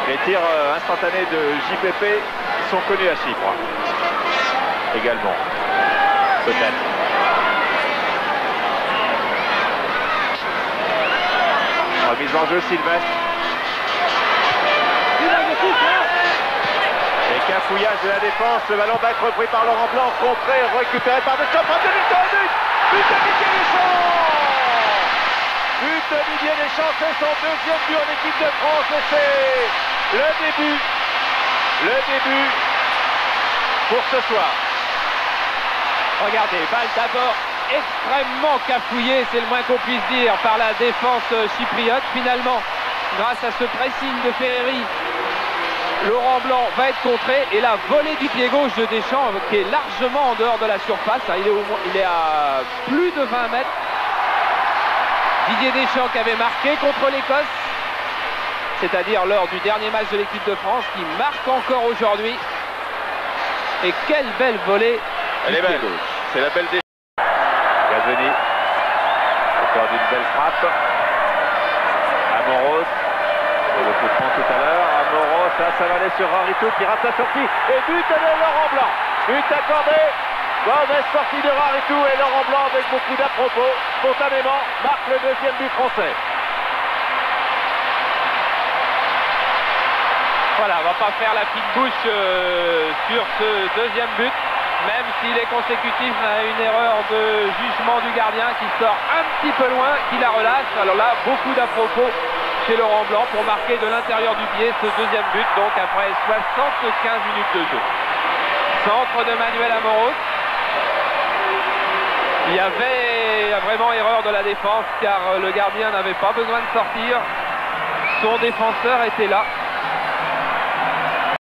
Les tirs instantanés de JPP sont connus à Chypre. Également. Peut-être. Remise en jeu Sylvestre. Et cafouillage de la défense. Le ballon va être repris par Laurent Blanc. Contré, récupéré par Deschamps. But de Didier Deschamps. But de Didier Deschamps, c'est son deuxième but en équipe de France. Et c'est le début pour ce soir. Regardez, balle d'abord extrêmement cafouillée, c'est le moins qu'on puisse dire, par la défense chypriote. Finalement, grâce à ce pressing de Ferreri, Laurent Blanc va être contré. Et la volée du pied gauche de Deschamps, qui est largement en dehors de la surface. Il est à plus de 20 mètres. Didier Deschamps qui avait marqué contre l'Écosse, c'est-à-dire lors du dernier match de l'équipe de France, qui marque encore aujourd'hui. Et quelle belle volée. Elle est belle, c'est la belle des... Gazoni, encore d'une belle frappe. Amoros, on le comprend tout à l'heure. Amoros, ça va aller sur Raritou qui rate sa sortie. Et but de Laurent Blanc. But accordé. Mauvaise sortie de Raritou et Laurent Blanc avec beaucoup d'à-propos, spontanément, marque le deuxième but français. Voilà, on va pas faire la petite bouche sur ce deuxième but, même s'il est consécutif à une erreur de jugement du gardien qui sort un petit peu loin, qui la relâche. Alors là, beaucoup d'à-propos chez Laurent Blanc pour marquer de l'intérieur du pied ce deuxième but, donc après 75 minutes de jeu. Centre de Manuel Amoros. Il y avait vraiment erreur de la défense car le gardien n'avait pas besoin de sortir. Son défenseur était là.